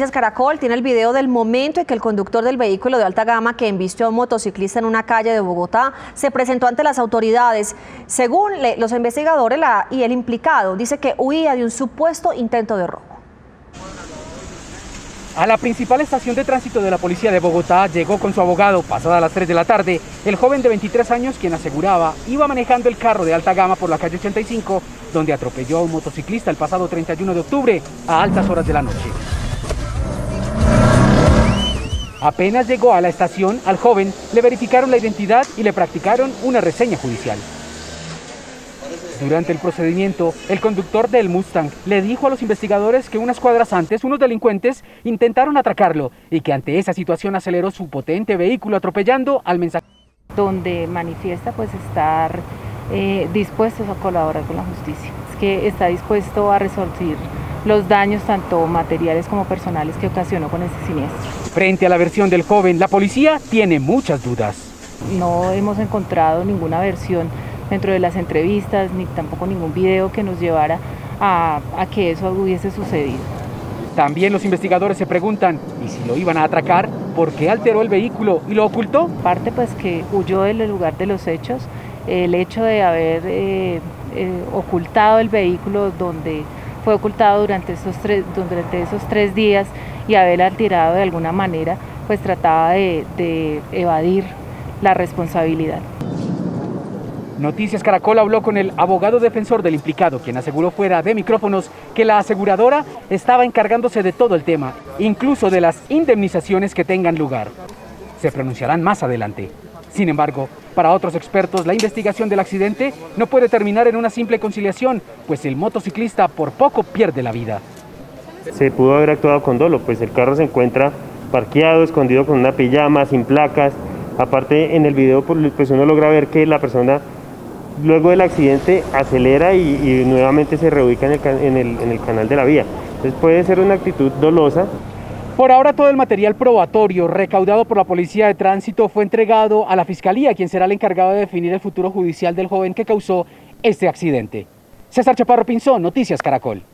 Caracol tiene el video del momento en que el conductor del vehículo de alta gama que embistió a un motociclista en una calle de Bogotá se presentó ante las autoridades. Según los investigadores, el implicado dice que huía de un supuesto intento de robo. A la principal estación de tránsito de la policía de Bogotá llegó con su abogado pasada las 3 de la tarde el joven de 23 años quien aseguraba iba manejando el carro de alta gama por la calle 85 donde atropelló a un motociclista el pasado 31 de octubre a altas horas de la noche. Apenas llegó a la estación, al joven le verificaron la identidad y le practicaron una reseña judicial. Durante el procedimiento, el conductor del Mustang le dijo a los investigadores que unas cuadras antes unos delincuentes intentaron atracarlo y que ante esa situación aceleró su potente vehículo atropellando al mensajero. Donde manifiesta pues estar dispuestos a colaborar con la justicia, es que está dispuesto a resarcir los daños tanto materiales como personales que ocasionó con ese siniestro. Frente a la versión del joven, la policía tiene muchas dudas. No hemos encontrado ninguna versión dentro de las entrevistas, ni tampoco ningún video que nos llevara a que eso hubiese sucedido. También los investigadores se preguntan, ¿y si lo iban a atracar? ¿Por qué alteró el vehículo y lo ocultó? Aparte pues que huyó del lugar de los hechos, el hecho de haber ocultado el vehículo donde fue ocultado durante esos 3 días y haber alterado de alguna manera, pues trataba de evadir la responsabilidad. Noticias Caracol habló con el abogado defensor del implicado, quien aseguró fuera de micrófonos que la aseguradora estaba encargándose de todo el tema, incluso de las indemnizaciones que tengan lugar. Se pronunciarán más adelante. Sin embargo, para otros expertos, la investigación del accidente no puede terminar en una simple conciliación, pues el motociclista por poco pierde la vida. Se pudo haber actuado con dolo, pues el carro se encuentra parqueado, escondido con una pijama, sin placas. Aparte, en el video pues uno logra ver que la persona luego del accidente acelera y nuevamente se reubica en el canal de la vía. Entonces puede ser una actitud dolosa. Por ahora todo el material probatorio recaudado por la Policía de Tránsito fue entregado a la Fiscalía, quien será el encargado de definir el futuro judicial del joven que causó este accidente. César Chaparro Pinzón, Noticias Caracol.